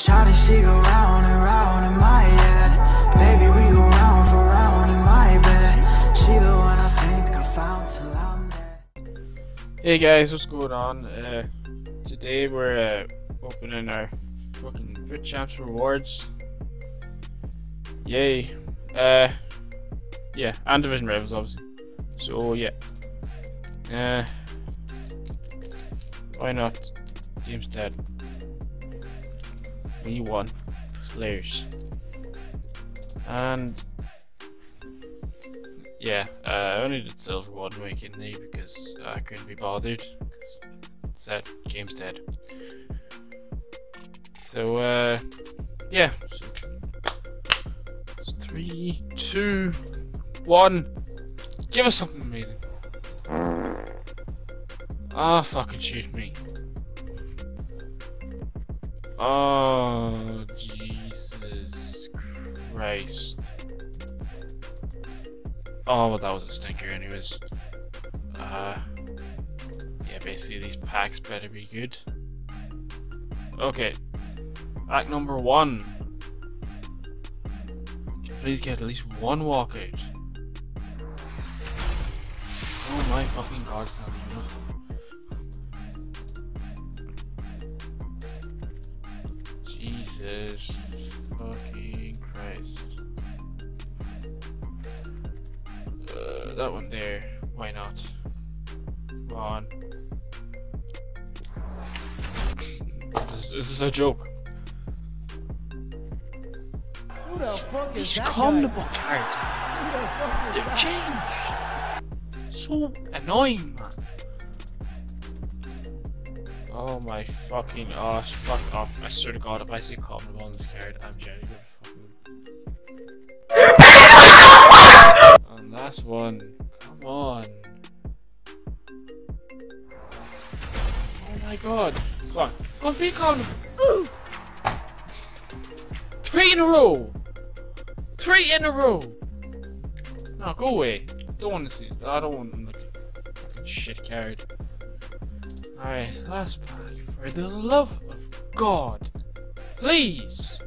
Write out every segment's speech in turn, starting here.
Shawty, she go round and round in my head. Baby, we go round for round in my bed. She the one I think I found till I'm dead. Hey guys, what's going on? Today we're opening our fucking Fit Champs rewards. Yay. Yeah, and Division Rivals obviously. So yeah. Why not? Team's dead. We won players. And yeah, I only did silver one weekend because I couldn't be bothered. Because that game's dead. So yeah. So 3, 2, 1. Give us something amazing. Ah, fucking shoot me. Oh, Jesus Christ. Oh, well, that was a stinker anyways. Yeah, basically these packs better be good. Okay. Pack number 1. Please get at least one walkout. Oh my fucking god, it's not even. Jesus fucking Christ. That one there. Why not? Come on. This is a joke. Who the fuck is These that Comnebol guy? cards. They've changed. So annoying, man. Oh my fucking ass, fuck off. I swear to god, if I see Comnebol on this card, I'm genuinely gonna fucking... And last one. Come on. Oh my god. Come on. Go and beat Comnebol. 3 in a row. 3 in a row. No, go away. Don't want to see. I don't want like a fucking shit card. Alright, last pack. For the love of God, please.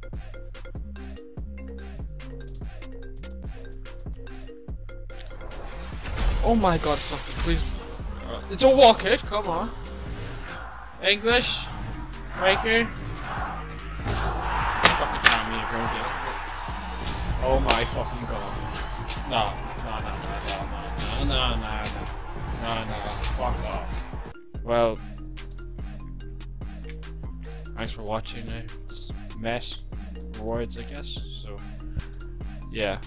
Oh my God, something, please. It's a walkout. Come on. English, Riker. Fucking trying me to go get it. Oh my fucking God. No. Fuck off. Well, thanks for watching this mess rewards, I guess. So, yeah.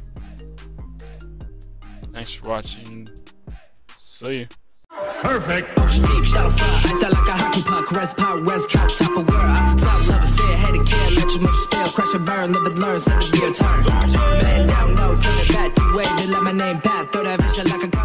Thanks for watching. See you. Perfect. Deep, shallow fly, ice out like a hockey puck. Rest power, rest cap, top of world. Off the top, love affair, head and care. Let your motion spell, crash and burn, live and learn, send it be your turn. Man down, no, turn it back, you wait, let my name back. Throw that vision like a